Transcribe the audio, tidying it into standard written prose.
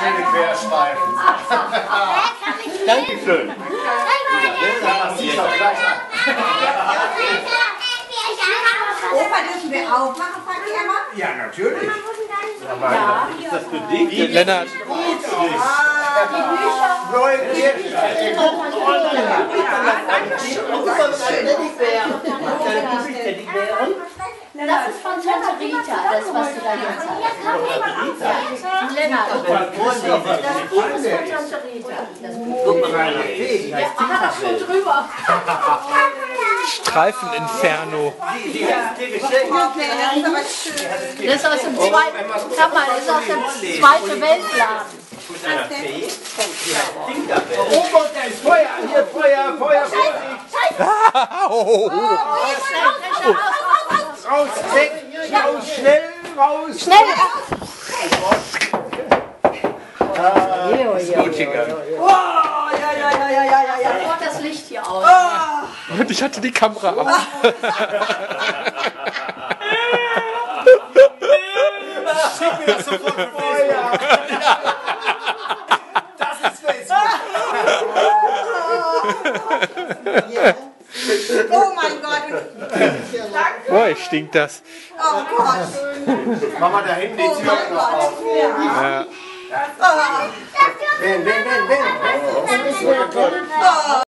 schöne Querstreifen. Dankeschön. Das sieht doch gleich an. Opa, dürfen wir aufmachen, fragt die Emma? Ja, natürlich. Ja. Ist das für dich? Lennart. Die Bücher. Neue Querstreifen. Das ist von Tante Rita, das was du da jetzt hast. Lennart. Das Buch ist von Tante Rita. Guck mal rein. Die heißt Das schon drüber. Streifeninferno. Die hat dir geschenkt. Das ist aus dem Zweiten, sag mal, das ist aus dem Zweiten Weltladen. Mit einer Fee. Die heißt Tinkerbell. Oh Gott, da ist Feuer. Hier, Feuer, Feuer, raus, weg, raus, schnell, raus. Schnell! Ist gut gegangen. Oh, das Licht hier aus. Und ich hatte die Kamera ab. Schick mir das sofort Feuer. Das ist Facebook. Oh mein Gott. Boah, stinkt das. Oh Gott. Mama, da hinten die Tür noch auf. Ja. Wenn.